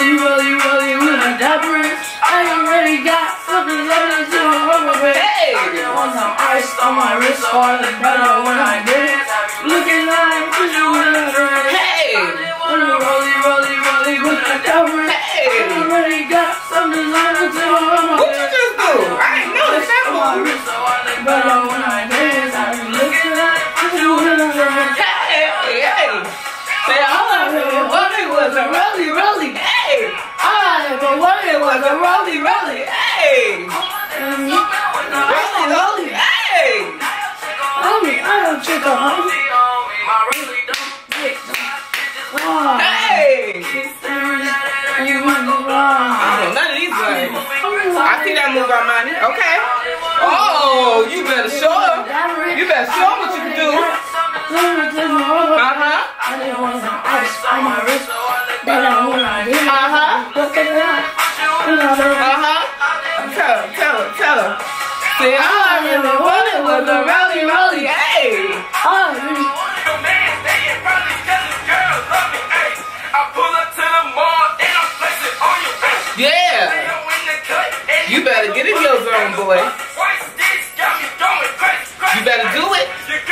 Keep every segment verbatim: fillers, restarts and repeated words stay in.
rolling, rolling, rolling with a dapper. I already got something that is in my rubber band. Hey! On some ice on my wrist, falling better when I dance. Looking like you with a hey! Rolling, rolling, rolling, rolling with a dapper. Hey! I already got something that is in my rubber band. What you just do? I ain't know that that was. Better when I dance. I'm looking like you with a hey, hey! Say all I really wanted was a rolly, rolly, hey! All I ever wanted was a rolly, rolly, hey! Rolly, rolly, hey! Homie, I don't check a homie. Hey! You want to run? I don't know none of these ones. I see that move on money. Okay. Oh, you better show them. You better show them what you can do. Uh-huh. I didn't want some ice on my wrist. That I want to do. Uh-huh. Uh-huh. Tell her, tell her, tell her. See, all I really wanted was a rolly, rolly, hey! Oh, really? Yeah! You better get in your zone, boy. You better do it.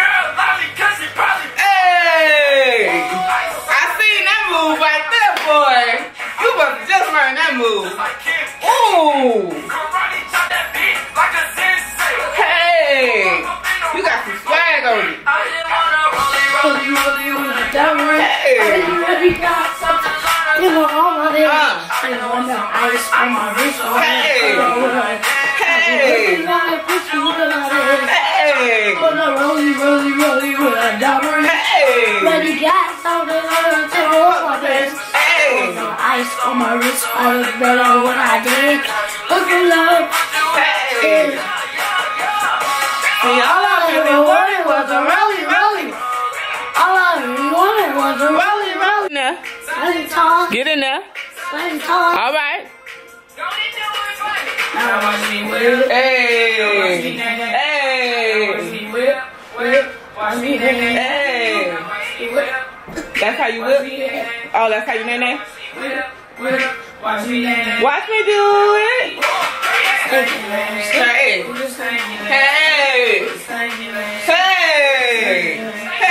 Hey! I seen that move right there, boy. You must have just learned that move. Ooh! Hey! You got some swag on you. You know, all my days, Uh. I want the ice on my wrist. Hey! Hey! Hey! Put a rolly, rolly, rolly with a dapper. Hey! But he got something on to hold my face. Hey! The ice on my wrist, I look better when I did. Look at love. Hey! See, all I really wanted was a rolly, rolly. All I really wanted was a Rolly, rolly. Now, rolling tall. get in there. Rolling tall. All right. Hey. Hey! Hey! Hey! That's how you whip? Oh, that's how you name? Watch me do it. Hey! Hey! Hey! Hey!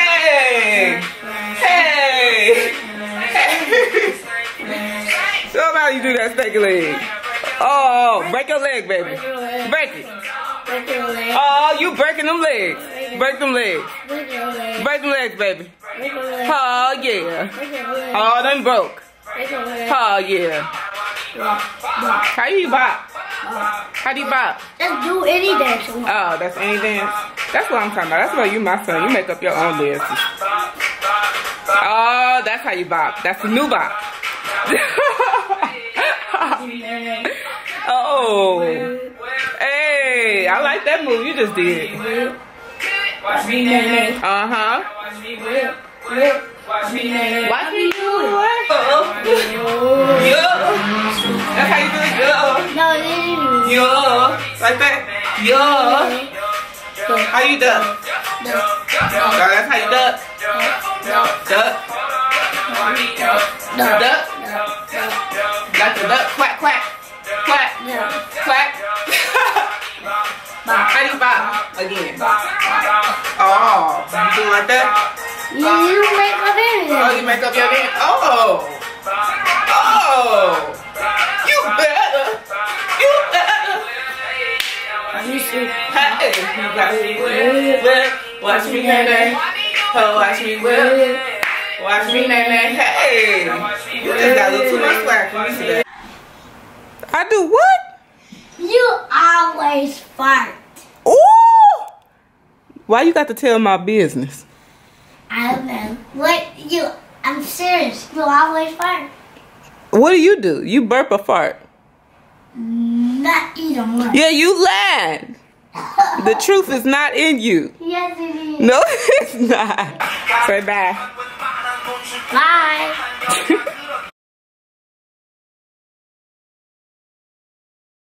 Hey! Hey! Show how you do that steak leg. Oh, break your leg, baby. Break it. Oh, you breaking them legs. Break them legs. Break them legs, baby. Oh, yeah. Oh, them broke. Oh, yeah. How you bop? How do you bop? Just do any dance you want. Oh, that's any dance? That's what I'm talking about. That's why you my son. You make up your own dances. Oh, that's how you bop. That's the new bop. Oh. Hey, I like that move you just did. Uh-huh. Watch me do it. Yo. That's how you do it. Yo. No, it isn't. Yo. Like that. Yo. How you duck? Oh, that's how you duck. Duck. Duck. Got the duck. Quack, quack. Quack. Quack. How do you bop? Again. Oh. You do like that? You make up everything. Oh, you make up your name? Oh. Oh. You better. You better. Hey. You got me whip, whip. Watch me, nay, oh, watch me whip. Watch me, nay, hey. You just got a little too much slack for me today. I do what? You always fart. Ooh! Why you got to tell my business? I don't know. What you? I'm serious. You always fart. What do you do? You burp or fart? Not either one. Yeah, you lied. The truth is not in you. Yes, it is. No, it's not. Say bye. Bye.